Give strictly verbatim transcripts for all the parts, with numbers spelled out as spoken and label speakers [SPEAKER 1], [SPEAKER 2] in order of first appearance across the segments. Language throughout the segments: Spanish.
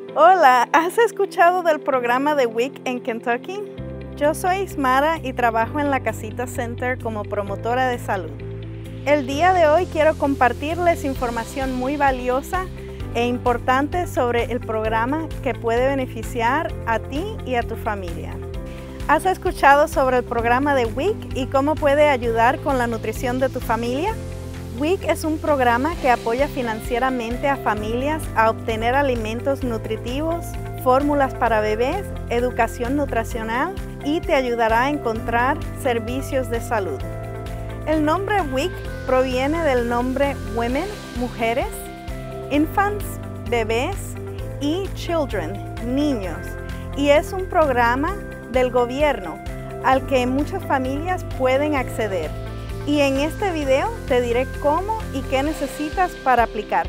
[SPEAKER 1] Hola, ¿has escuchado del programa de W I C en Kentucky? Yo soy Ismara y trabajo en la Casita Center como promotora de salud. El día de hoy quiero compartirles información muy valiosa e importante sobre el programa que puede beneficiar a ti y a tu familia. ¿Has escuchado sobre el programa de W I C y cómo puede ayudar con la nutrición de tu familia? W I C es un programa que apoya financieramente a familias a obtener alimentos nutritivos, fórmulas para bebés, educación nutricional y te ayudará a encontrar servicios de salud. El nombre W I C proviene del nombre Women, mujeres, Infants, bebés y Children, niños, y es un programa del gobierno al que muchas familias pueden acceder. Y en este video te diré cómo y qué necesitas para aplicar.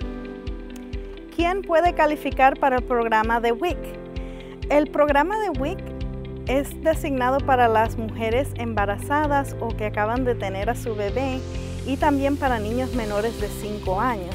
[SPEAKER 1] ¿Quién puede calificar para el programa de W I C? El programa de W I C es designado para las mujeres embarazadas o que acaban de tener a su bebé y también para niños menores de cinco años.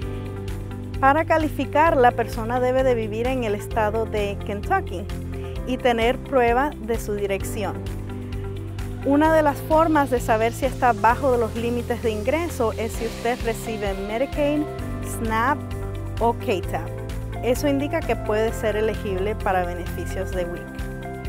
[SPEAKER 1] Para calificar, la persona debe de vivir en el estado de Kentucky y tener prueba de su dirección. Una de las formas de saber si está bajo los límites de ingreso es si usted recibe Medicaid, SNAP o K T A P. Eso indica que puede ser elegible para beneficios de W I C.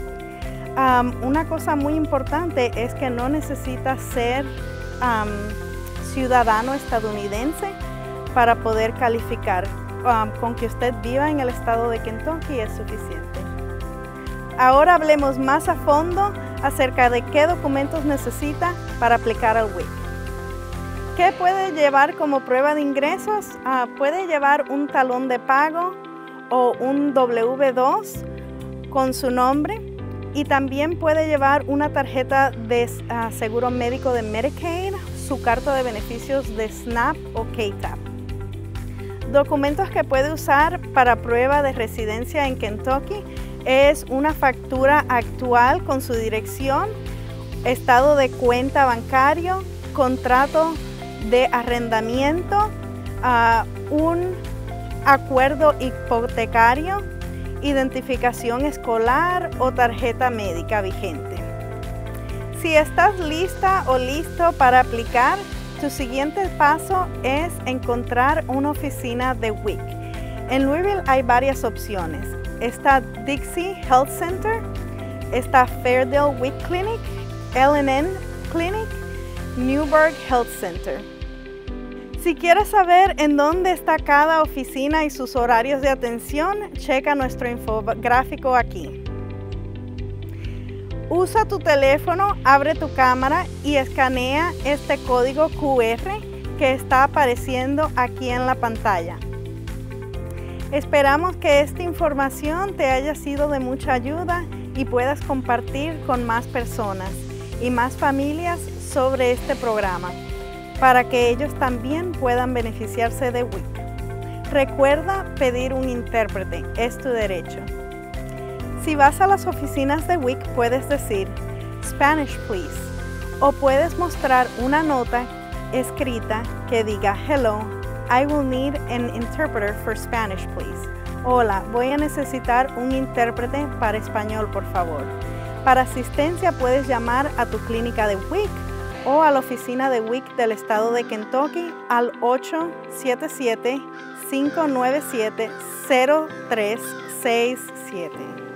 [SPEAKER 1] Um, una cosa muy importante es que no necesita ser um, ciudadano estadounidense para poder calificar. Um, con que usted viva en el estado de Kentucky es suficiente. Ahora hablemos más a fondo acerca de qué documentos necesita para aplicar al W I C. ¿Qué puede llevar como prueba de ingresos? Uh, puede llevar un talón de pago o un W dos con su nombre y también puede llevar una tarjeta de uh, seguro médico de Medicaid, su carta de beneficios de SNAP o K T A P. Documentos que puede usar para prueba de residencia en Kentucky es una factura actual con su dirección, estado de cuenta bancario, contrato de arrendamiento, uh, un acuerdo hipotecario, identificación escolar o tarjeta médica vigente. Si estás lista o listo para aplicar, tu siguiente paso es encontrar una oficina de W I C. En Louisville hay varias opciones. Está Dixie Health Center, está Fairdale W I C Clinic, L and N Clinic, Newburgh Health Center. Si quieres saber en dónde está cada oficina y sus horarios de atención, checa nuestro infográfico aquí. Usa tu teléfono, abre tu cámara y escanea este código Q R que está apareciendo aquí en la pantalla. Esperamos que esta información te haya sido de mucha ayuda y puedas compartir con más personas y más familias sobre este programa para que ellos también puedan beneficiarse de W I C. Recuerda pedir un intérprete, es tu derecho. Si vas a las oficinas de W I C puedes decir Spanish please o puedes mostrar una nota escrita que diga Hello, I will need an interpreter for Spanish, please. Hola, voy a necesitar un intérprete para español, por favor. Para asistencia puedes llamar a tu clínica de W I C o a la oficina de W I C del estado de Kentucky al ocho siete siete, cinco nueve siete, cero tres seis siete.